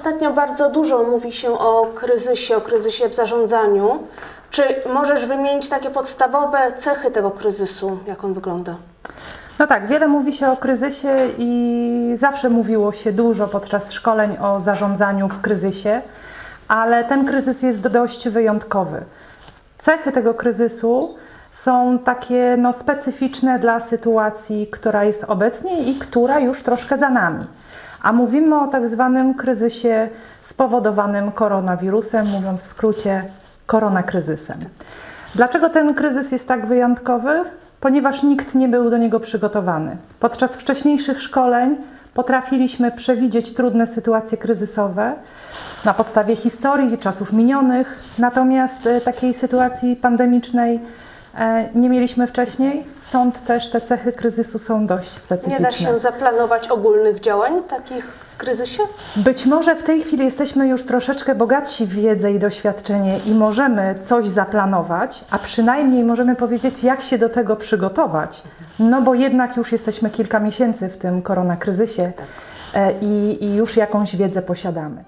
Ostatnio bardzo dużo mówi się o kryzysie w zarządzaniu. Czy możesz wymienić takie podstawowe cechy tego kryzysu, jak on wygląda? No tak, wiele mówi się o kryzysie i zawsze mówiło się dużo podczas szkoleń o zarządzaniu w kryzysie, ale ten kryzys jest dość wyjątkowy. Cechy tego kryzysu są takie specyficzne dla sytuacji, która jest obecnie i która już troszkę za nami. A mówimy o tak zwanym kryzysie spowodowanym koronawirusem, mówiąc w skrócie koronakryzysem. Dlaczego ten kryzys jest tak wyjątkowy? Ponieważ nikt nie był do niego przygotowany. Podczas wcześniejszych szkoleń potrafiliśmy przewidzieć trudne sytuacje kryzysowe na podstawie historii, czasów minionych, natomiast takiej sytuacji pandemicznej nie mieliśmy wcześniej, stąd też te cechy kryzysu są dość specyficzne. Nie da się zaplanować ogólnych działań takich w kryzysie? Być może w tej chwili jesteśmy już troszeczkę bogatsi w wiedzę i doświadczenie i możemy coś zaplanować, a przynajmniej możemy powiedzieć, jak się do tego przygotować, no bo jednak już jesteśmy kilka miesięcy w tym koronakryzysie i już jakąś wiedzę posiadamy.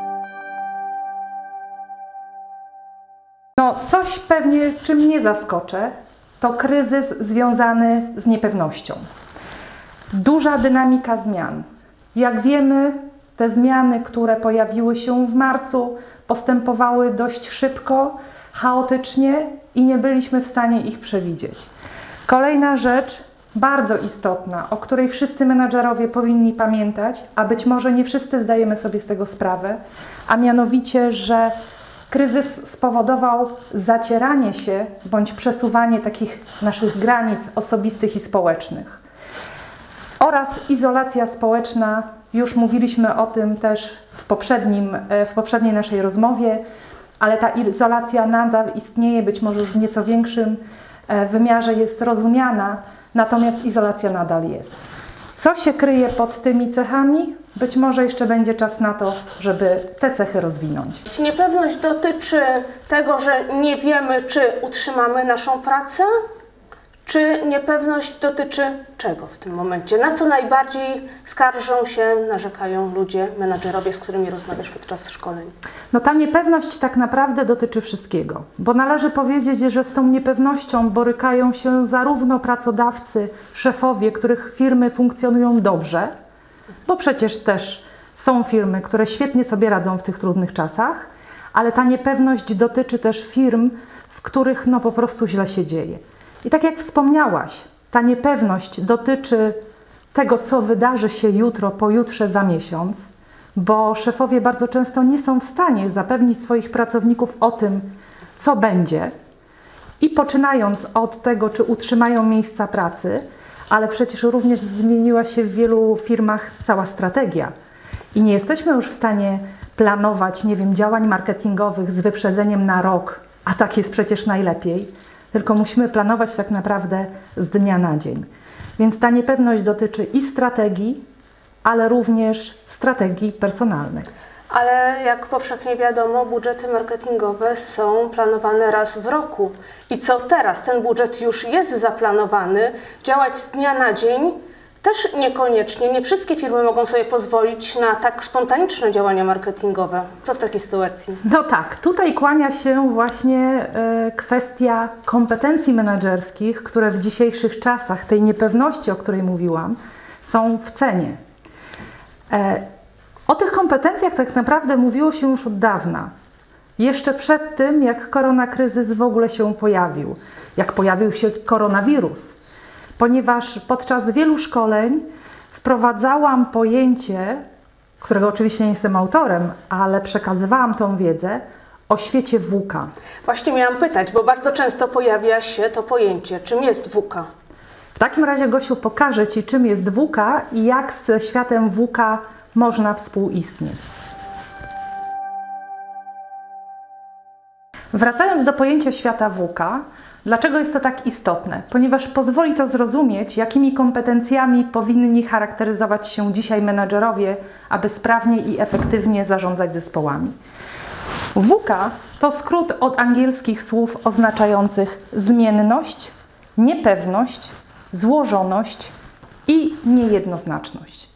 No, coś pewnie, czym nie zaskoczę, to kryzys związany z niepewnością. Duża dynamika zmian. Jak wiemy, te zmiany, które pojawiły się w marcu, postępowały dość szybko, chaotycznie i nie byliśmy w stanie ich przewidzieć. Kolejna rzecz, bardzo istotna, o której wszyscy menadżerowie powinni pamiętać, a być może nie wszyscy zdajemy sobie z tego sprawę, a mianowicie, że kryzys spowodował zacieranie się bądź przesuwanie takich naszych granic osobistych i społecznych. Oraz izolacja społeczna, już mówiliśmy o tym też w poprzedniej naszej rozmowie, ale ta izolacja nadal istnieje, być może już w nieco większym wymiarze jest rozumiana, natomiast izolacja nadal jest. Co się kryje pod tymi cechami? Być może jeszcze będzie czas na to, żeby te cechy rozwinąć. Niepewność dotyczy tego, że nie wiemy, czy utrzymamy naszą pracę? Czy niepewność dotyczy czego w tym momencie? Na co najbardziej skarżą się, narzekają ludzie, menadżerowie, z którymi rozmawiasz podczas szkoleń? No ta niepewność tak naprawdę dotyczy wszystkiego, bo należy powiedzieć, że z tą niepewnością borykają się zarówno pracodawcy, szefowie, których firmy funkcjonują dobrze, bo przecież też są firmy, które świetnie sobie radzą w tych trudnych czasach, ale ta niepewność dotyczy też firm, w których po prostu źle się dzieje. I tak jak wspomniałaś, ta niepewność dotyczy tego, co wydarzy się jutro, pojutrze, za miesiąc, bo szefowie bardzo często nie są w stanie zapewnić swoich pracowników o tym, co będzie. I poczynając od tego, czy utrzymają miejsca pracy, ale przecież również zmieniła się w wielu firmach cała strategia. I nie jesteśmy już w stanie planować, działań marketingowych z wyprzedzeniem na rok, a tak jest przecież najlepiej, tylko musimy planować tak naprawdę z dnia na dzień. Więc ta niepewność dotyczy i strategii, ale również strategii personalnych. Ale jak powszechnie wiadomo, budżety marketingowe są planowane raz w roku. I co teraz? Ten budżet już jest zaplanowany, działać z dnia na dzień też niekoniecznie. Nie wszystkie firmy mogą sobie pozwolić na tak spontaniczne działania marketingowe. Co w takiej sytuacji? No tak, tutaj kłania się właśnie kwestia kompetencji menedżerskich, które w dzisiejszych czasach, tej niepewności, o której mówiłam, są w cenie. O tych kompetencjach tak naprawdę mówiło się już od dawna. Jeszcze przed tym, jak koronakryzys w ogóle się pojawił, jak pojawił się koronawirus. Ponieważ podczas wielu szkoleń wprowadzałam pojęcie, którego oczywiście nie jestem autorem, ale przekazywałam tą wiedzę o świecie VUCA. Właśnie miałam pytać, bo bardzo często pojawia się to pojęcie. Czym jest VUCA? W takim razie, Gosiu, pokażę Ci, czym jest VUCA i jak ze światem VUCA można współistnieć. Wracając do pojęcia świata VUCA, dlaczego jest to tak istotne? Ponieważ pozwoli to zrozumieć, jakimi kompetencjami powinni charakteryzować się dzisiaj menadżerowie, aby sprawnie i efektywnie zarządzać zespołami. VUCA to skrót od angielskich słów oznaczających zmienność, niepewność, złożoność i niejednoznaczność.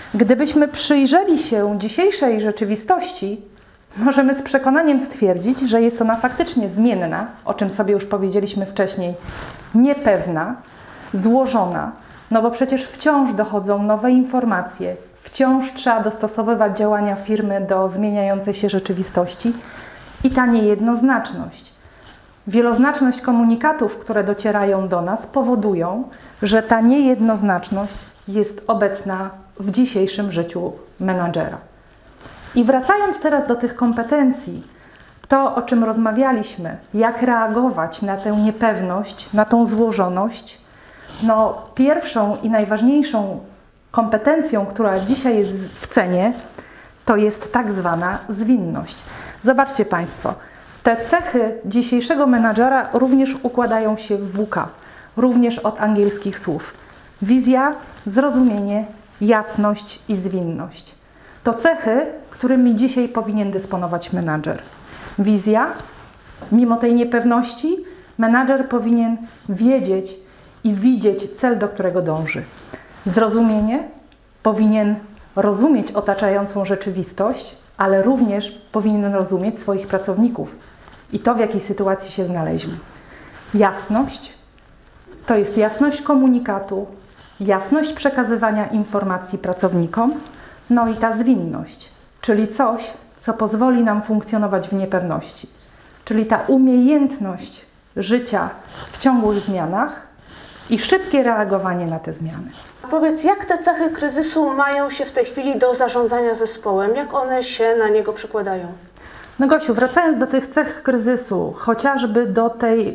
Gdybyśmy przyjrzeli się dzisiejszej rzeczywistości, możemy z przekonaniem stwierdzić, że jest ona faktycznie zmienna, o czym sobie już powiedzieliśmy wcześniej, niepewna, złożona, no bo przecież wciąż dochodzą nowe informacje, wciąż trzeba dostosowywać działania firmy do zmieniającej się rzeczywistości i ta niejednoznaczność. Wieloznaczność komunikatów, które docierają do nas, powodują, że ta niejednoznaczność jest obecna w dzisiejszym życiu menadżera. I wracając teraz do tych kompetencji, to o czym rozmawialiśmy, jak reagować na tę niepewność, na tą złożoność, no pierwszą i najważniejszą kompetencją, która dzisiaj jest w cenie, to jest tak zwana zwinność. Zobaczcie Państwo, te cechy dzisiejszego menadżera również układają się w WK, również od angielskich słów. Wizja, zrozumienie, jasność i zwinność. To cechy, którymi dzisiaj powinien dysponować menadżer. Wizja, mimo tej niepewności, menadżer powinien wiedzieć i widzieć cel, do którego dąży. Zrozumienie, powinien rozumieć otaczającą rzeczywistość, ale również powinien rozumieć swoich pracowników i to, w jakiej sytuacji się znaleźli. Jasność, to jest jasność komunikatu, jasność przekazywania informacji pracownikom, no i ta zwinność, czyli coś, co pozwoli nam funkcjonować w niepewności. Czyli ta umiejętność życia w ciągłych zmianach i szybkie reagowanie na te zmiany. Powiedz, jak te cechy kryzysu mają się w tej chwili do zarządzania zespołem? Jak one się na niego przekładają? No Gosiu, wracając do tych cech kryzysu, chociażby do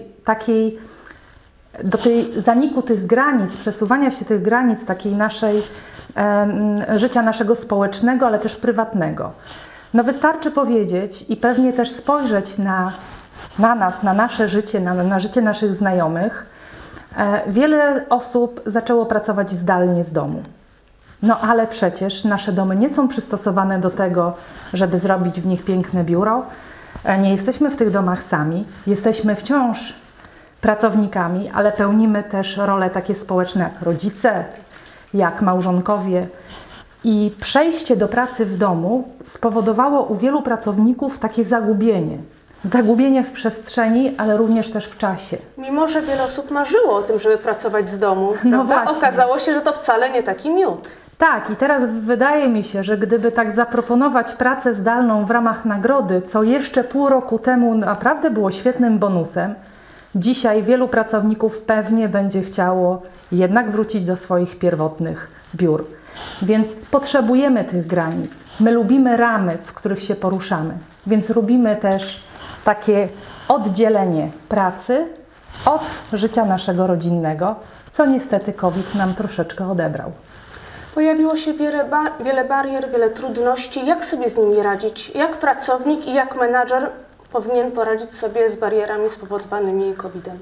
tej zaniku tych granic, przesuwania się tych granic takiej naszej życia naszego społecznego, ale też prywatnego. No wystarczy powiedzieć i pewnie też spojrzeć na nas, na nasze życie, na życie naszych znajomych. Wiele osób zaczęło pracować zdalnie z domu. No ale przecież nasze domy nie są przystosowane do tego, żeby zrobić w nich piękne biuro. Nie jesteśmy w tych domach sami. Jesteśmy wciąż pracownikami, ale pełnimy też role takie społeczne jak rodzice, jak małżonkowie. I przejście do pracy w domu spowodowało u wielu pracowników takie zagubienie. Zagubienie w przestrzeni, ale również też w czasie. Mimo że wiele osób marzyło o tym, żeby pracować z domu, No prawda? właśnie. Okazało się, że to wcale nie taki miód. Tak, i teraz wydaje mi się, że gdyby tak zaproponować pracę zdalną w ramach nagrody, co jeszcze pół roku temu naprawdę było świetnym bonusem, dzisiaj wielu pracowników pewnie będzie chciało jednak wrócić do swoich pierwotnych biur. Więc potrzebujemy tych granic. My lubimy ramy, w których się poruszamy, więc lubimy też takie oddzielenie pracy od życia naszego rodzinnego, co niestety COVID nam troszeczkę odebrał. Pojawiło się wiele barier, wiele trudności. Jak sobie z nimi radzić? Jak pracownik i jak menadżer powinien poradzić sobie z barierami spowodowanymi COVID-em?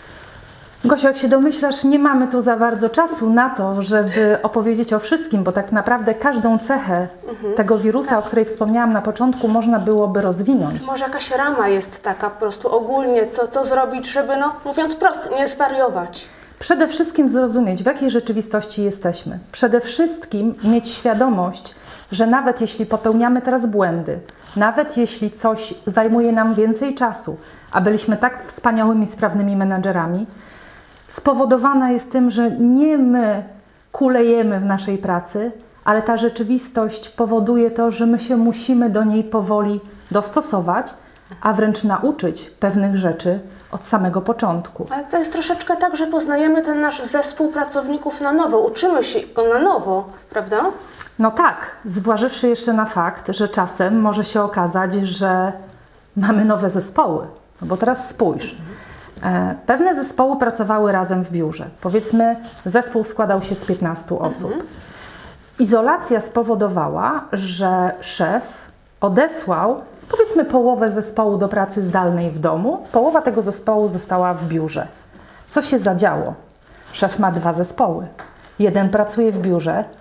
Gosiu, jak się domyślasz, nie mamy tu za bardzo czasu na to, żeby opowiedzieć o wszystkim, bo tak naprawdę każdą cechę tego wirusa, o której wspomniałam na początku, można byłoby rozwinąć. Czy może jakaś rama jest taka po prostu ogólnie, co zrobić, żeby, no mówiąc wprost, nie zwariować? Przede wszystkim zrozumieć, w jakiej rzeczywistości jesteśmy. Przede wszystkim mieć świadomość, że nawet jeśli popełniamy teraz błędy, nawet jeśli coś zajmuje nam więcej czasu, a byliśmy tak wspaniałymi, sprawnymi menadżerami, spowodowana jest tym, że nie my kulejemy w naszej pracy, ale ta rzeczywistość powoduje to, że my się musimy do niej powoli dostosować, a wręcz nauczyć pewnych rzeczy od samego początku. Ale to jest troszeczkę tak, że poznajemy ten nasz zespół pracowników na nowo, uczymy się go na nowo, prawda? No tak, zważywszy jeszcze na fakt, że czasem może się okazać, że mamy nowe zespoły. No bo teraz spójrz. Pewne zespoły pracowały razem w biurze. Powiedzmy, zespół składał się z 15 osób. Izolacja spowodowała, że szef odesłał, powiedzmy, połowę zespołu do pracy zdalnej w domu, połowa tego zespołu została w biurze. Co się zadziało? Szef ma 2 zespoły. Jeden pracuje w biurze,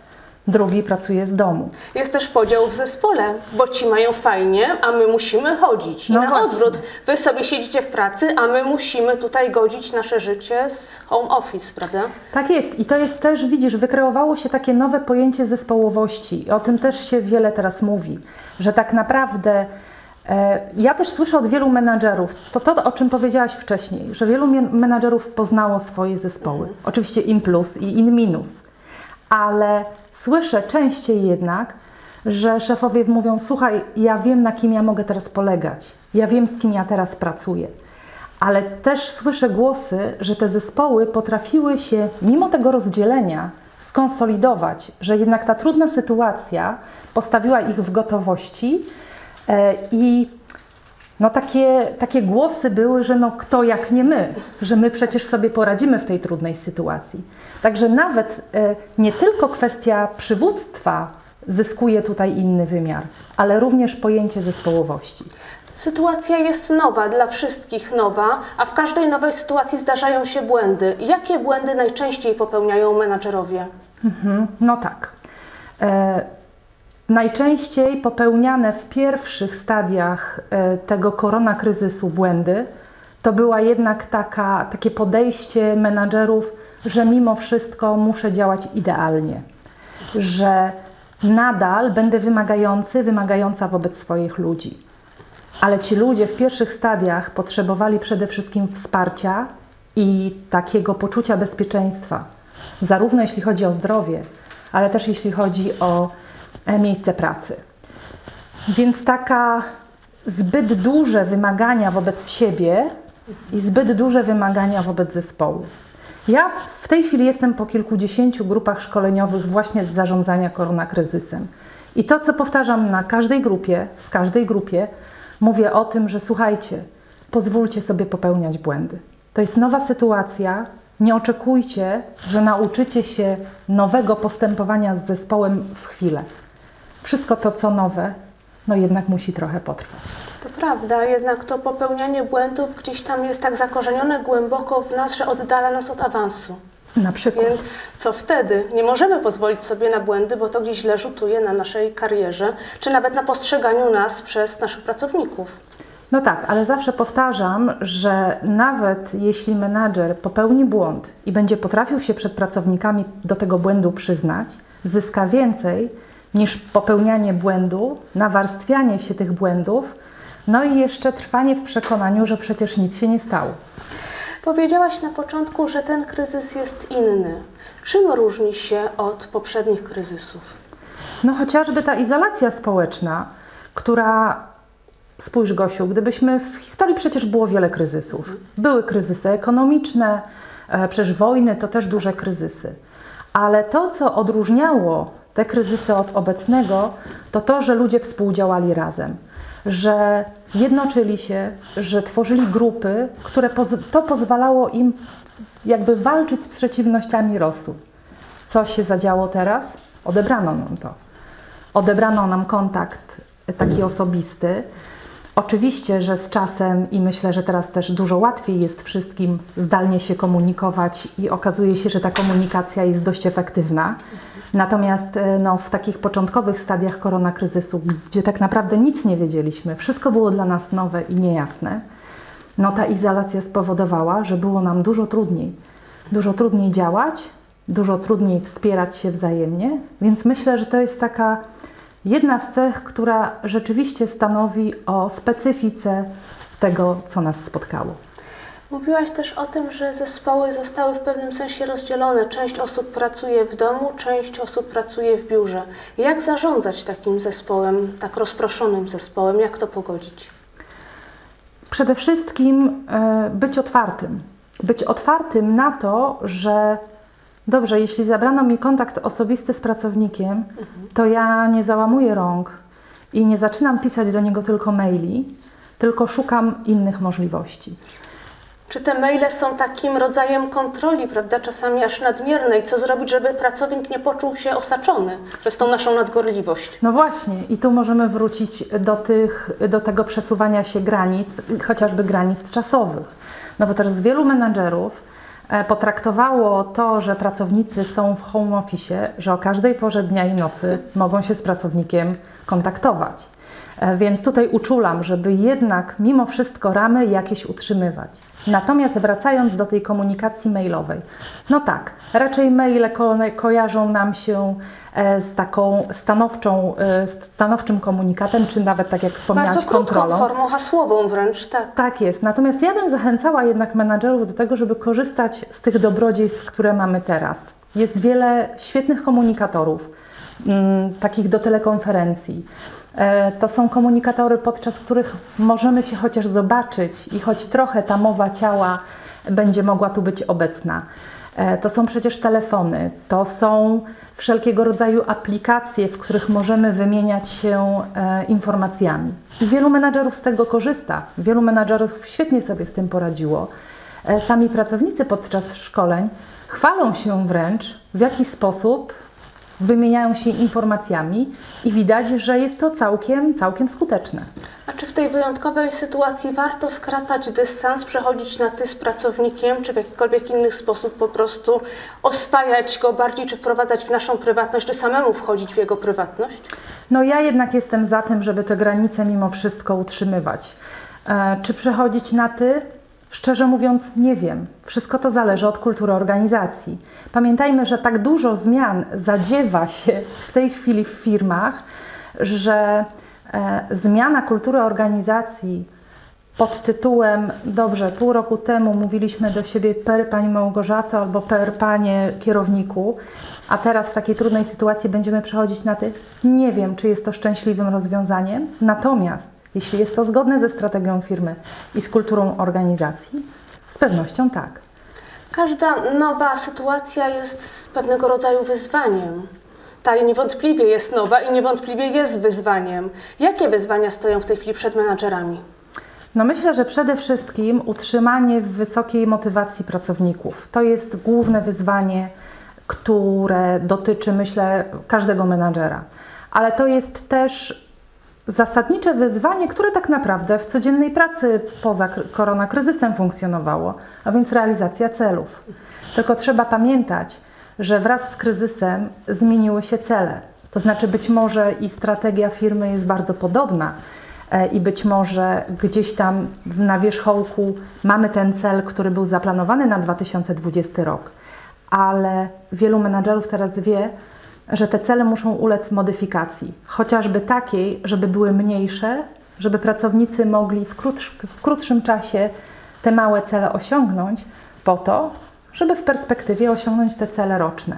drugi pracuje z domu. Jest też podział w zespole, bo ci mają fajnie, a my musimy chodzić. I No na właśnie. odwrót, wy sobie siedzicie w pracy, a my musimy tutaj godzić nasze życie z home office, prawda? Tak jest i to jest też, widzisz, wykreowało się takie nowe pojęcie zespołowości i o tym też się wiele teraz mówi, że tak naprawdę ja też słyszę od wielu menadżerów, to o czym powiedziałaś wcześniej, że wielu menadżerów poznało swoje zespoły, oczywiście in plus i in minus, ale słyszę częściej jednak, że szefowie mówią, słuchaj, ja wiem, na kim ja mogę teraz polegać, ja wiem, z kim ja teraz pracuję. Ale też słyszę głosy, że te zespoły potrafiły się, mimo tego rozdzielenia, skonsolidować, że jednak ta trudna sytuacja postawiła ich w gotowości i no takie głosy były, że no kto jak nie my, że my przecież sobie poradzimy w tej trudnej sytuacji. Także nawet nie tylko kwestia przywództwa zyskuje tutaj inny wymiar, ale również pojęcie zespołowości. Sytuacja jest nowa, dla wszystkich nowa, a w każdej nowej sytuacji zdarzają się błędy. Jakie błędy najczęściej popełniają menadżerowie? No tak. Najczęściej popełniane w pierwszych stadiach tego koronakryzysu błędy to była jednak takie podejście menadżerów, że mimo wszystko muszę działać idealnie, że nadal będę wymagająca wobec swoich ludzi. Ale ci ludzie w pierwszych stadiach potrzebowali przede wszystkim wsparcia i takiego poczucia bezpieczeństwa, zarówno jeśli chodzi o zdrowie, ale też jeśli chodzi o miejsce pracy. Więc taka zbyt duże wymagania wobec siebie i zbyt duże wymagania wobec zespołu. Ja w tej chwili jestem po kilkudziesięciu grupach szkoleniowych właśnie z zarządzania koronakryzysem. I to, co powtarzam na każdej grupie, w każdej grupie, mówię o tym, że słuchajcie, pozwólcie sobie popełniać błędy. To jest nowa sytuacja, nie oczekujcie, że nauczycie się nowego postępowania z zespołem w chwilę. Wszystko to, co nowe, no jednak musi trochę potrwać. To prawda, jednak to popełnianie błędów gdzieś tam jest tak zakorzenione głęboko w nas, że oddala nas od awansu. Na przykład. Więc co wtedy? Nie możemy pozwolić sobie na błędy, bo to gdzieś źle rzutuje na naszej karierze, czy nawet na postrzeganiu nas przez naszych pracowników. No tak, ale zawsze powtarzam, że nawet jeśli menadżer popełni błąd i będzie potrafił się przed pracownikami do tego błędu przyznać, zyska więcej niż popełnianie błędu, nawarstwianie się tych błędów, no i jeszcze trwanie w przekonaniu, że przecież nic się nie stało. Powiedziałaś na początku, że ten kryzys jest inny. Czym różni się od poprzednich kryzysów? No chociażby ta izolacja społeczna, która, spójrz Gosiu, gdybyśmy w historii przecież było wiele kryzysów. Były kryzysy ekonomiczne, przecież wojny to też duże kryzysy. Ale to, co odróżniało te kryzysy od obecnego, to to, że ludzie współdziałali razem, że jednoczyli się, że tworzyli grupy, które to pozwalało im jakby walczyć z przeciwnościami losu. Co się zadziało teraz? Odebrano nam to. Odebrano nam kontakt taki osobisty. Oczywiście, że z czasem i myślę, że teraz też dużo łatwiej jest wszystkim zdalnie się komunikować i okazuje się, że ta komunikacja jest dość efektywna. Natomiast no, w takich początkowych stadiach koronakryzysu, gdzie tak naprawdę nic nie wiedzieliśmy, wszystko było dla nas nowe i niejasne, no ta izolacja spowodowała, że było nam dużo trudniej działać, dużo trudniej wspierać się wzajemnie, więc myślę, że to jest taka jedna z cech, która rzeczywiście stanowi o specyfice tego, co nas spotkało. Mówiłaś też o tym, że zespoły zostały w pewnym sensie rozdzielone. Część osób pracuje w domu, część osób pracuje w biurze. Jak zarządzać takim zespołem, tak rozproszonym zespołem? Jak to pogodzić? Przede wszystkim być otwartym. Być otwartym na to, że dobrze, jeśli zabrano mi kontakt osobisty z pracownikiem, to ja nie załamuję rąk i nie zaczynam pisać do niego tylko maili, tylko szukam innych możliwości. Czy te maile są takim rodzajem kontroli, prawda, czasami aż nadmiernej? Co zrobić, żeby pracownik nie poczuł się osaczony przez tą naszą nadgorliwość? No właśnie, i tu możemy wrócić do tego przesuwania się granic, chociażby granic czasowych. No bo teraz wielu menadżerów potraktowało to, że pracownicy są w home office, że o każdej porze dnia i nocy mogą się z pracownikiem kontaktować. Więc tutaj uczulam, żeby jednak mimo wszystko ramy jakieś utrzymywać. Natomiast wracając do tej komunikacji mailowej, no tak, raczej maile kojarzą nam się z taką stanowczym komunikatem, czy nawet tak jak wspomniałaś, bardzo krótką kontrolą. formą hasłową wręcz, tak. Tak jest. Natomiast ja bym zachęcała jednak menadżerów do tego, żeby korzystać z tych dobrodziejstw, które mamy teraz. Jest wiele świetnych komunikatorów, takich do telekonferencji. To są komunikatory, podczas których możemy się chociaż zobaczyć i choć trochę ta mowa ciała będzie mogła tu być obecna. To są przecież telefony, to są wszelkiego rodzaju aplikacje, w których możemy wymieniać się informacjami. I wielu menadżerów z tego korzysta, wielu menadżerów świetnie sobie z tym poradziło. Sami pracownicy podczas szkoleń chwalą się wręcz, w jaki sposób wymieniają się informacjami i widać, że jest to całkiem skuteczne. A czy w tej wyjątkowej sytuacji warto skracać dystans, przechodzić na ty z pracownikiem, czy w jakikolwiek inny sposób po prostu oswajać go bardziej, czy wprowadzać w naszą prywatność, czy samemu wchodzić w jego prywatność? No ja jednak jestem za tym, żeby te granice mimo wszystko utrzymywać. Czy przechodzić na ty? Szczerze mówiąc, nie wiem. Wszystko to zależy od kultury organizacji. Pamiętajmy, że tak dużo zmian zadziewa się w tej chwili w firmach, że zmiana kultury organizacji pod tytułem dobrze, pół roku temu mówiliśmy do siebie per pani Małgorzato albo per panie kierowniku, a teraz w takiej trudnej sytuacji będziemy przechodzić na ty. Nie wiem, czy jest to szczęśliwym rozwiązaniem, natomiast jeśli jest to zgodne ze strategią firmy i z kulturą organizacji, z pewnością tak. Każda nowa sytuacja jest pewnego rodzaju wyzwaniem. Ta niewątpliwie jest nowa i niewątpliwie jest wyzwaniem. Jakie wyzwania stoją w tej chwili przed menadżerami? No myślę, że przede wszystkim utrzymanie wysokiej motywacji pracowników. To jest główne wyzwanie, które dotyczy, myślę, każdego menadżera. Ale to jest też zasadnicze wyzwanie, które tak naprawdę w codziennej pracy poza koronakryzysem funkcjonowało, a więc realizacja celów. Tylko trzeba pamiętać, że wraz z kryzysem zmieniły się cele. To znaczy być może i strategia firmy jest bardzo podobna i być może gdzieś tam na wierzchołku mamy ten cel, który był zaplanowany na 2020 rok, ale wielu menadżerów teraz wie, że te cele muszą ulec modyfikacji, chociażby takiej, żeby były mniejsze, żeby pracownicy mogli w krótszym czasie te małe cele osiągnąć, po to, żeby w perspektywie osiągnąć te cele roczne.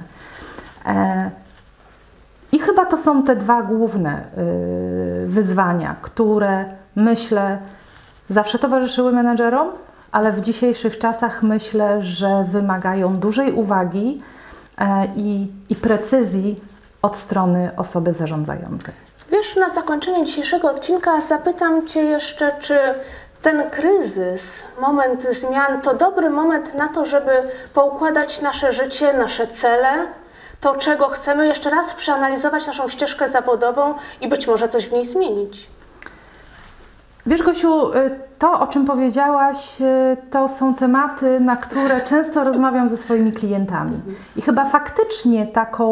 I chyba to są te dwa główne wyzwania, które myślę zawsze towarzyszyły menedżerom, ale w dzisiejszych czasach myślę, że wymagają dużej uwagi i precyzji od strony osoby zarządzającej. Wiesz, na zakończenie dzisiejszego odcinka zapytam Cię jeszcze, czy ten kryzys, moment zmian, to dobry moment na to, żeby poukładać nasze życie, nasze cele, to czego chcemy, jeszcze raz przeanalizować naszą ścieżkę zawodową i być może coś w niej zmienić. Wiesz, Gosiu, to, o czym powiedziałaś, to są tematy, na które często rozmawiam ze swoimi klientami. I chyba faktycznie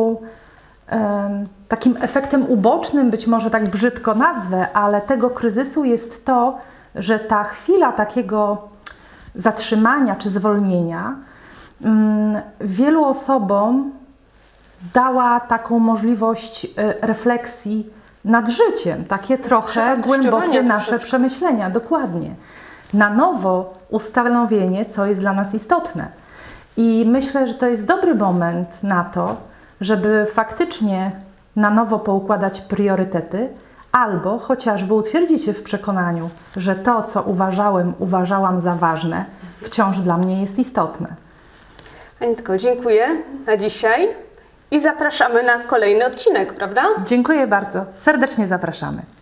takim efektem ubocznym, być może tak brzydko nazwę, ale tego kryzysu jest to, że ta chwila takiego zatrzymania czy zwolnienia wielu osobom dała taką możliwość refleksji nad życiem, takie trochę głębokie nasze przemyślenia, dokładnie. Na nowo ustanowienie, co jest dla nas istotne. I myślę, że to jest dobry moment na to, żeby faktycznie na nowo poukładać priorytety, albo chociażby utwierdzić się w przekonaniu, że to, co uważałam za ważne, wciąż dla mnie jest istotne. Anitko, dziękuję na dzisiaj i zapraszamy na kolejny odcinek, prawda? Dziękuję bardzo. Serdecznie zapraszamy.